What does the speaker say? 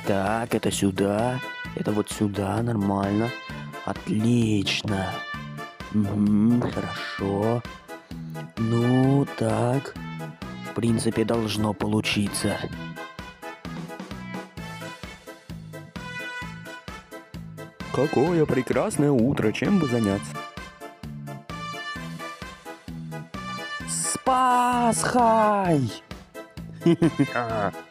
Так, это сюда. Это вот сюда, нормально. Отлично. Хорошо. Ну, так. В принципе, должно получиться. Какое прекрасное утро, чем бы заняться? С Пасхой!